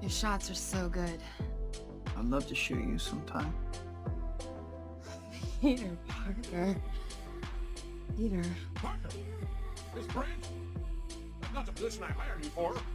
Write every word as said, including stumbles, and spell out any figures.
Your shots are so good. I'd love to shoot you sometime. Peter Parker. Peter. Parker? Miss Brant? That's not the position I hired you for.